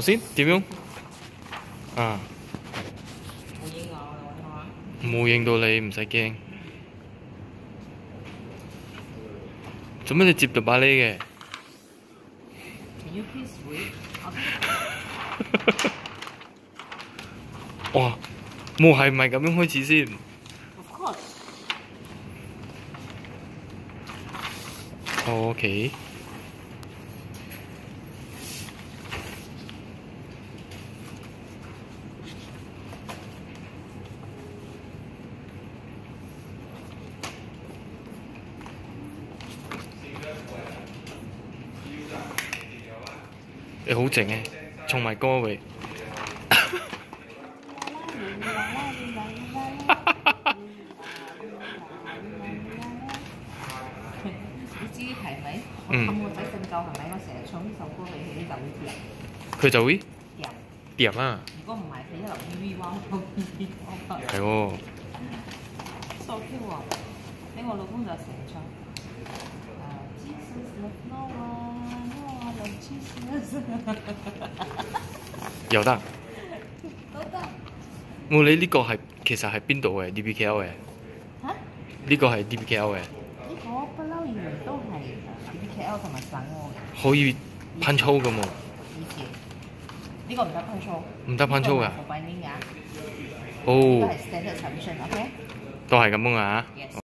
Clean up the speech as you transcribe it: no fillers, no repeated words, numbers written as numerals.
先點樣？啊，冇影到你，唔使驚。做咩你接到把呢嘅？哇！冇係唔係咁樣開始先？ OK。你好靜嘅，唱埋歌喂。 你知係咪？我氹個仔瞓覺係咪？我成日唱呢首歌俾佢， 佢就會掂。 掂啊！ 如果唔係，佢一路 V 彎彎。 係喎。 So Q 喎！俾我老公就成日唱。 又得。 都得。 我你呢個係其實係邊度嘅 DBKL 嘅？ 嚇？ 呢個係 DBKL 嘅。 呢個不嬲以來都係 DBKL 同埋省我嘅。 可以噴粗嘅喎。 以前呢個唔得噴粗。 唔得噴粗㗎。 冇擺面㗎。 哦。 都係 standard submission，OK？ 都係咁樣啊。